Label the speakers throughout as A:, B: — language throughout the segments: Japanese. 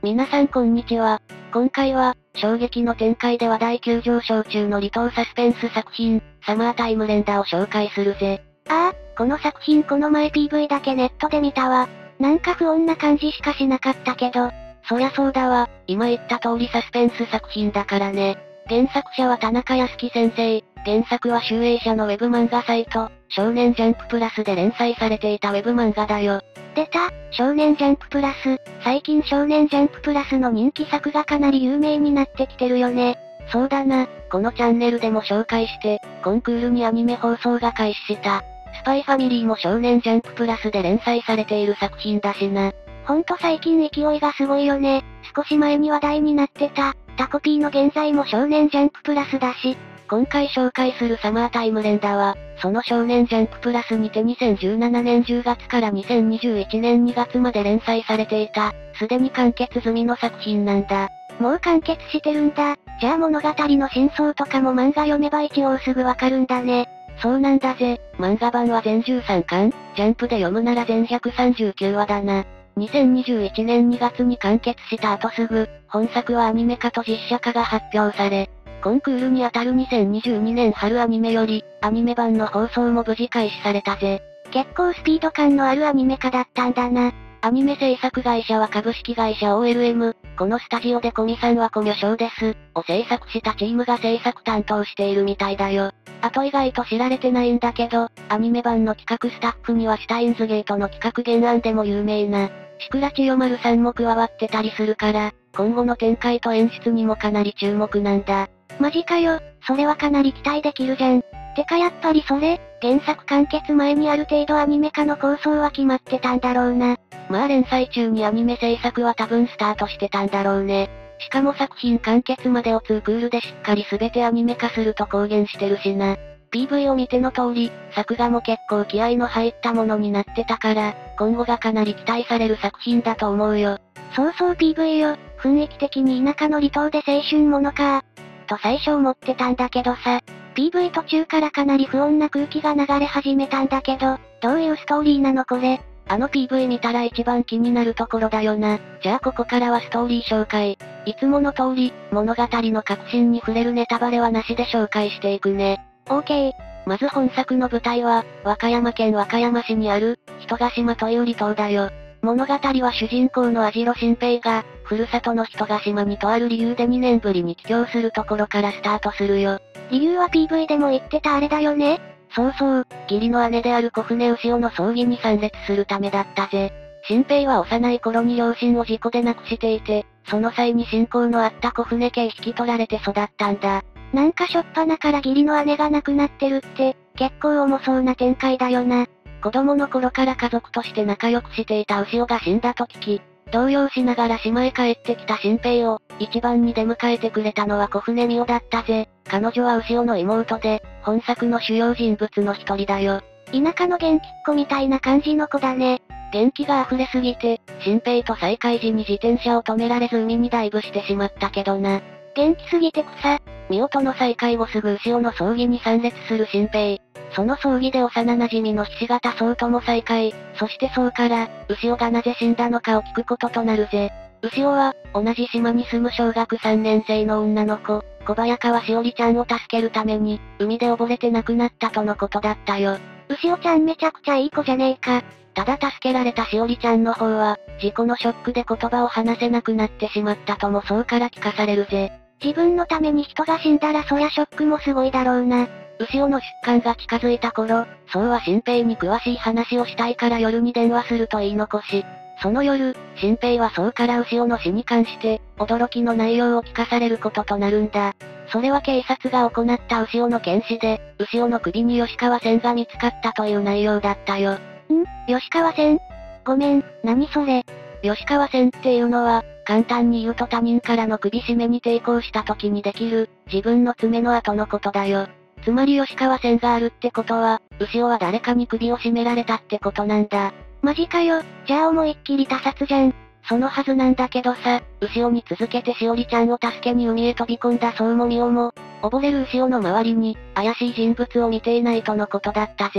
A: 皆さんこんにちは。今回は、衝撃の展開で話題急上昇中の離島サスペンス作品、サマータイム連打を紹介するぜ。
B: ああ、この作品この前 PV だけネットで見たわ。なんか不穏な感じしかしなかったけど。
A: そりゃそうだわ、今言った通りサスペンス作品だからね。原作者は田中康樹先生、原作は集英社のウェブ漫画サイト、少年ジャンププラスで連載されていたウェブ漫画だよ。
B: 出た、少年ジャンププラス。最近少年ジャンププラスの人気作がかなり有名になってきてるよね。
A: そうだな、このチャンネルでも紹介して、コンクールにアニメ放送が開始した。スパイファミリーも少年ジャンププラスで連載されている作品だしな。
B: ほんと最近勢いがすごいよね。少し前に話題になってた、タコピーの現在も少年ジャンププラスだし。
A: 今回紹介するサマータイム連打は、その少年ジャンププラスにて2017年10月から2021年2月まで連載されていた、すでに完結済みの作品なんだ。
B: もう完結してるんだ。じゃあ物語の真相とかも漫画読めば一応すぐわかるんだね。
A: そうなんだぜ。漫画版は全13巻、ジャンプで読むなら全139話だな。2021年2月に完結した後すぐ、本作はアニメ化と実写化が発表され、コンクールにあたる2022年春アニメより、アニメ版の放送も無事開始されたぜ。
B: 結構スピード感のあるアニメ化だったんだな。
A: アニメ制作会社は株式会社 OLM、このスタジオでコミさんはコミュショーです、を制作したチームが制作担当しているみたいだよ。あと意外と知られてないんだけど、アニメ版の企画スタッフにはシュタインズゲートの企画原案でも有名な、シクラ千代丸さんも加わってたりするから、今後の展開と演出にもかなり注目なんだ。
B: マジかよ、それはかなり期待できるじゃん。てかやっぱりそれ、原作完結前にある程度アニメ化の構想は決まってたんだろうな。
A: まあ連載中にアニメ制作は多分スタートしてたんだろうね。しかも作品完結までを2クールでしっかり全てアニメ化すると公言してるしな。PV を見ての通り、作画も結構気合の入ったものになってたから、今後がかなり期待される作品だと思うよ。
B: そうそう PV よ、雰囲気的に田舎の離島で青春ものかと最初思ってたんだけどさ、PV 途中からかなり不穏な空気が流れ始めたんだけど、どういうストーリーなのこれ。
A: あの PV 見たら一番気になるところだよな。じゃあここからはストーリー紹介。いつもの通り、物語の核心に触れるネタバレはなしで紹介していくね。
B: OK。
A: まず本作の舞台は、和歌山県和歌山市にある、人ヶ島という離島だよ。物語は主人公の網代新平が、ふるさとの人ヶ島にとある理由で2年ぶりに帰郷するところからスタートするよ。
B: 理由は PV でも言ってたあれだよね。
A: そうそう、義理の姉である小船牛尾の葬儀に参列するためだったぜ。新平は幼い頃に両親を事故で亡くしていて、その際に親交のあった小船家へ引き取られて育ったんだ。
B: なんかしょっぱなから義理の姉が亡くなってるって、結構重そうな展開だよな。
A: 子供の頃から家族として仲良くしていた牛尾が死んだと聞き、動揺しながら島へ帰ってきた新平を、一番に出迎えてくれたのは小船美代だったぜ。彼女は牛尾の妹で、本作の主要人物の一人だよ。
B: 田舎の元気っ子みたいな感じの子だね。
A: 元気が溢れすぎて、新平と再会時に自転車を止められず海にダイブしてしまったけどな。
B: 元気すぎて草。
A: 美代との再会後すぐ牛尾の葬儀に参列する新平。その葬儀で幼馴染の菱形荘とも再会。そして荘から、牛尾がなぜ死んだのかを聞くこととなるぜ。牛尾は、同じ島に住む小学3年生の女の子、小早川しおりちゃんを助けるために、海で溺れて亡くなったとのことだったよ。
B: 牛尾ちゃんめちゃくちゃいい子じゃねえか。
A: ただ助けられたしおりちゃんの方は、事故のショックで言葉を話せなくなってしまったともそうから聞かされるぜ。
B: 自分のために人が死んだらそりゃショックもすごいだろうな。
A: 牛尾の出棺が近づいた頃、そうは新平に詳しい話をしたいから夜に電話すると言い残し、その夜、新平はそうから牛尾の死に関して、驚きの内容を聞かされることとなるんだ。それは警察が行った牛尾の検視で、牛尾の首に吉川線が見つかったという内容だったよ。
B: 吉川線？ごめん、何それ？
A: 吉川線っていうのは、簡単に言うと他人からの首絞めに抵抗した時にできる、自分の爪の跡のことだよ。つまり吉川線があるってことは、牛尾は誰かに首を絞められたってことなんだ。
B: マジかよ、じゃあ思いっきり他殺じゃん。
A: そのはずなんだけどさ、牛尾に続けてしおりちゃんを助けに海へ飛び込んだそうもみおも、溺れる牛尾の周りに、怪しい人物を見ていないとのことだったぜ。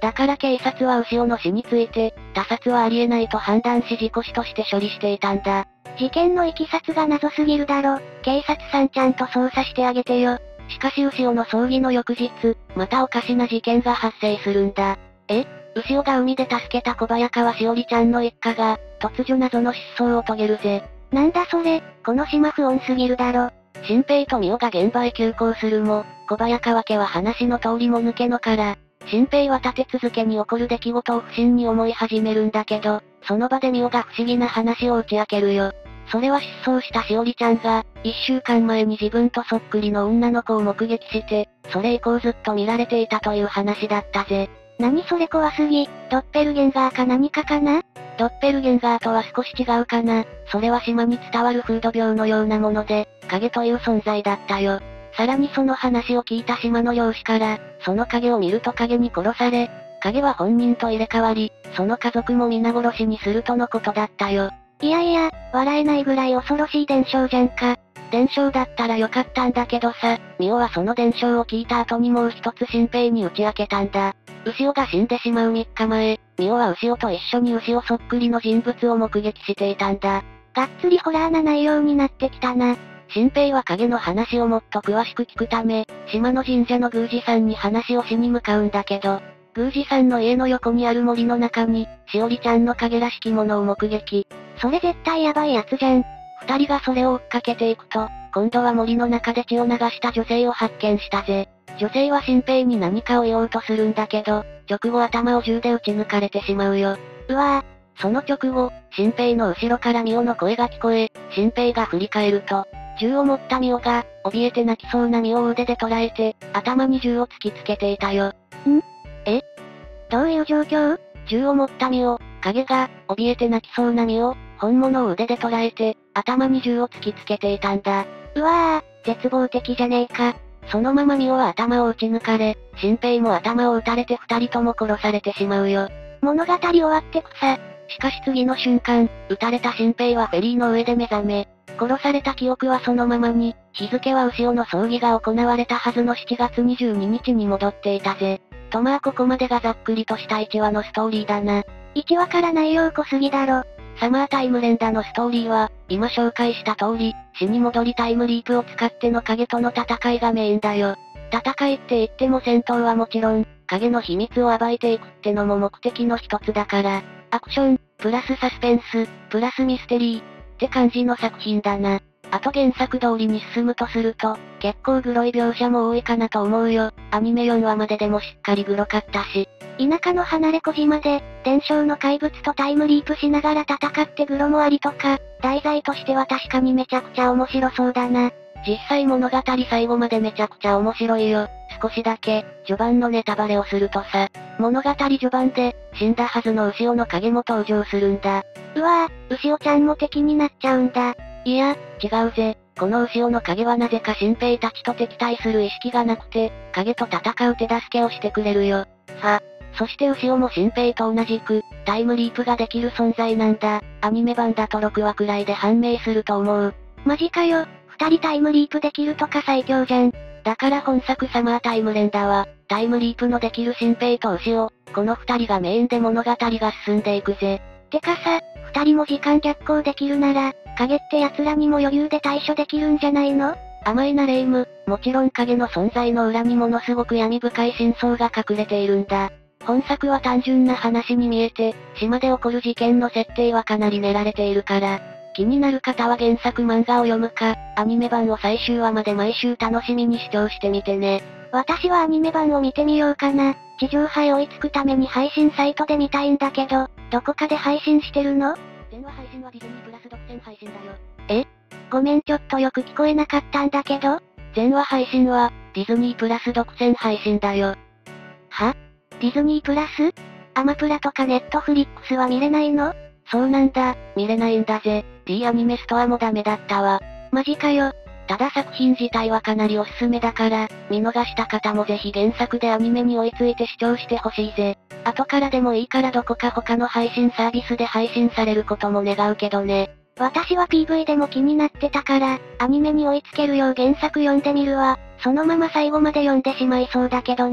A: だから警察は牛尾の死について、他殺はありえないと判断し事故死として処理していたんだ。
B: 事件の経緯が謎すぎるだろ。警察さんちゃんと捜査してあげてよ。
A: しかし牛尾の葬儀の翌日、またおかしな事件が発生するんだ。牛尾が海で助けた小早川しおりちゃんの一家が、突如謎の失踪を遂げるぜ。
B: なんだそれ、この島不穏すぎるだろ。
A: 新平と美代が現場へ急行するも、小早川家は話の通りも抜けのから、新平は立て続けに起こる出来事を不審に思い始めるんだけど、その場で美代が不思議な話を打ち明けるよ。それは失踪したしおりちゃんが、1週間前に自分とそっくりの女の子を目撃して、それ以降ずっと見られていたという話だったぜ。
B: 何それ怖すぎ、ドッペルゲンガーか何かかな？
A: ドッペルゲンガーとは少し違うかな。それは島に伝わる風土病のようなもので、影という存在だったよ。さらにその話を聞いた島の漁師から、その影を見ると影に殺され、影は本人と入れ替わり、その家族も皆殺しにするとのことだったよ。
B: いやいや、笑えないぐらい恐ろしい伝承じゃんか。
A: 伝承だったらよかったんだけどさ、美代はその伝承を聞いた後にもう一つ新平に打ち明けたんだ。牛尾が死んでしまう3日前、美代は牛尾と一緒に牛尾そっくりの人物を目撃していたんだ。
B: がっつりホラーな内容になってきたな。
A: 新平は影の話をもっと詳しく聞くため、島の神社の宮司さんに話をしに向かうんだけど、宮司さんの家の横にある森の中に、しおりちゃんの影らしきものを目撃。
B: それ絶対ヤバいやつじゃん。
A: 二人がそれを追っかけていくと、今度は森の中で血を流した女性を発見したぜ。女性は新平に何かを言おうとするんだけど、直後頭を銃で撃ち抜かれてしまうよ。
B: うわ
A: ぁ。その直後、新平の後ろから美代の声が聞こえ、新平が振り返ると、銃を持った美代が、怯えて泣きそうな美代を腕で捉えて、頭に銃を突きつけていたよ。
B: どういう状況？
A: 銃を持った美代、影が、怯えて泣きそうな美代、本物を腕で捉えて、頭に銃を突きつけていたんだ。
B: うわぁ、絶望的じゃねえか。
A: そのまま美代は頭を撃ち抜かれ、新平も頭を撃たれて二人とも殺されてしまうよ。
B: 物語終わってくさ。
A: しかし次の瞬間、撃たれた新平はフェリーの上で目覚め、殺された記憶はそのままに、日付は牛尾の葬儀が行われたはずの7月22日に戻っていたぜ。とまあここまでがざっくりとした1話のストーリーだな。
B: 1話から内容濃すぎだろ。
A: サマータイム連打のストーリーは、今紹介した通り、死に戻りタイムリープを使っての影との戦いがメインだよ。戦いって言っても戦闘はもちろん、影の秘密を暴いていくってのも目的の一つだから、アクション、プラスサスペンス、プラスミステリー、って感じの作品だな。あと原作通りに進むとすると、結構グロい描写も多いかなと思うよ。アニメ4話まででもしっかりグロかったし。
B: 田舎の離れ小島で、伝承の怪物とタイムリープしながら戦ってグロもありとか、題材としては確かにめちゃくちゃ面白そうだな。
A: 実際物語最後までめちゃくちゃ面白いよ。少しだけ、序盤のネタバレをするとさ、物語序盤で、死んだはずの牛尾の影も登場するんだ。
B: うわぁ、牛尾ちゃんも敵になっちゃうんだ。
A: いや、違うぜ。この牛尾の影はなぜか新平たちと敵対する意識がなくて、影と戦う手助けをしてくれるよ。そして牛尾も新平と同じく、タイムリープができる存在なんだ。アニメ版だと6話くらいで判明すると思う。
B: マジかよ、二人タイムリープできるとか最強じゃん。
A: だから本作サマータイム連打は、タイムリープのできる新平と牛尾、この二人がメインで物語が進んでいくぜ。
B: てかさ、二人も時間逆行できるなら、影って奴らにも余裕で対処できるんじゃないの？
A: 甘いなレイム、もちろん影の存在の裏にものすごく闇深い真相が隠れているんだ。本作は単純な話に見えて、島で起こる事件の設定はかなり練られているから、気になる方は原作漫画を読むか、アニメ版を最終話まで毎週楽しみに視聴してみてね。
B: 私はアニメ版を見てみようかな。地上波へ追いつくために配信サイトで見たいんだけど、どこかで配信してるの？
A: 全話配信はディズニープラス独占配信だよ。
B: ごめんちょっとよく聞こえなかったんだけど。
A: 全話配信は、ディズニープラス独占配信だよ。
B: は？ディズニープラス？アマプラとかネットフリックスは見れないの？
A: そうなんだ、見れないんだぜ。D アニメストアもダメだったわ。
B: マジかよ。
A: ただ作品自体はかなりおすすめだから、見逃した方もぜひ原作でアニメに追いついて視聴してほしいぜ。後からでもいいからどこか他の配信サービスで配信されることも願うけどね。
B: 私は PV でも気になってたから、アニメに追いつけるよう原作読んでみるわ。そのまま最後まで読んでしまいそうだけどな。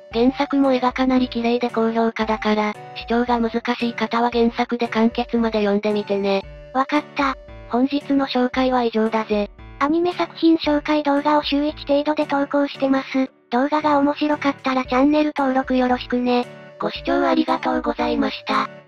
A: 原作も絵がかなり綺麗で高評価だから、視聴が難しい方は原作で完結まで読んでみてね。
B: わかった。
A: 本日の紹介は以上だぜ。
B: アニメ作品紹介動画を週1程度で投稿してます。動画が面白かったらチャンネル登録よろしくね。
A: ご視聴ありがとうございました。